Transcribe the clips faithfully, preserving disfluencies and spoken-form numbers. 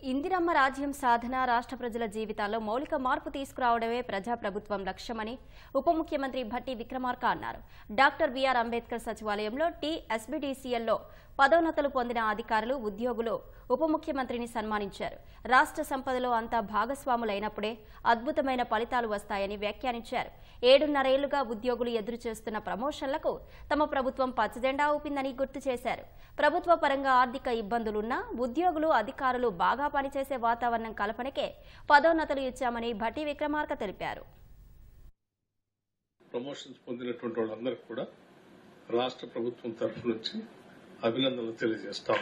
ఇందిరమ్మ రాజ్యం సాధన రాష్ట్ర ప్రజల జీవితాల్లో మౌలిక మార్పు తీసుకురావడమే ప్రజాప్రభుత్వం లక్ష్యమని ఉప ముఖ్యమంత్రి భట్టి విక్రమార్క అన్నారు. డాక్టర్ బిఆర్ అంబేద్కర్ సచివాలయంలో టీ ఎస్బీడీసీఎల్లో పదోన్నతులు పొందిన అధికారులు, ఉద్యోగులు ఉప ముఖ్యమంత్రిని సన్మానించారు. రాష్ట్ర సంపదలో అంతా భాగస్వాములైనప్పుడే అద్భుతమైన ఫలితాలు వస్తాయని వ్యాఖ్యానించారు. ఏడున్నరేళ్లుగా ఉద్యోగులు ఎదురు చేస్తున్న ప్రమోషన్లకు తమ ప్రభుత్వం పచ్చజెండా ఊపిందని గుర్తు చేశారు. ప్రభుత్వ పరంగా ఆర్థిక ఇబ్బందులున్నా ఉద్యోగులు, అధికారులు బాగా పనిచేసే వాతావరణం కల్పనకే పదోన్నతులు ఇచ్చామని భట్టి విక్రమార్క తెలిపారు. ప్రమోషన్స్ పొందినటువంటి వాళ్ళందరికీ కూడా రాష్ట్ర ప్రభుత్వం తరఫు నుంచి అభినందనలు తెలియజేస్తాం.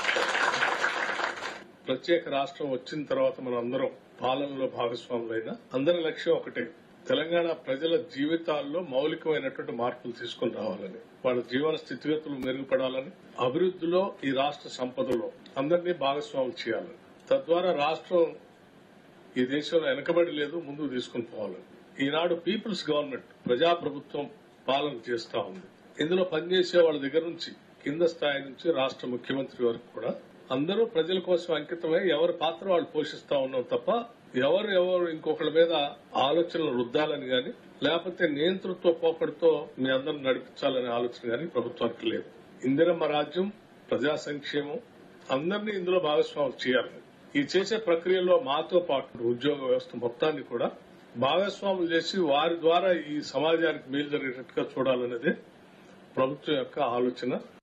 ప్రత్యేక రాష్ట్రం వచ్చిన తర్వాత మనం అందరం పాలనలో భాగస్వాములైన అందరి లక్ష్యం ఒకటే, తెలంగాణ ప్రజల జీవితాల్లో మౌలికమైనటువంటి మార్పులు తీసుకుని రావాలని, వాళ్ళ జీవన స్థితిగతులు మెరుగుపడాలని, అభివృద్ధిలో ఈ రాష్ట్ర సంపదలో అందరినీ భాగస్వాములు చేయాలని, తద్వారా రాష్ట్రం ఈ దేశంలో వెనకబడి లేదు, ముందుకు తీసుకుని పోవాలని. ఈనాడు పీపుల్స్ గవర్నమెంట్, ప్రజాప్రభుత్వం పాలన చేస్తా ఉంది. ఇందులో పనిచేసే వాళ్ళ దగ్గర నుంచి కింద స్థాయి నుంచి రాష్ట్ర ముఖ్యమంత్రి వరకు కూడా అందరూ ప్రజల కోసం అంకితమై ఎవరి పాత్ర వాళ్ళు పోషిస్తా ఉన్నాం తప్ప ఎవరు ఎవరు ఇంకొకరి మీద ఆలోచనలు రుద్దాలని గాని, లేకపోతే నియంతృత్వ పోకడితో మీ అందరూ నడిపించాలనే ఆలోచన గాని ప్రభుత్వానికి లేదు. ఇందిరమ్మ రాజ్యం, ప్రజా సంక్షేమం అందరినీ ఇందులో భాగస్వాములు చేయాలి. ఈ చేసే ప్రక్రియలో మాతో పాటు ఉద్యోగ వ్యవస్థ మొత్తాన్ని కూడా భాగస్వాములు చేసి వారి ద్వారా ఈ సమాజానికి మేలు జరిగేటట్టుగా చూడాలనేదే ప్రభుత్వం యొక్క ఆలోచన.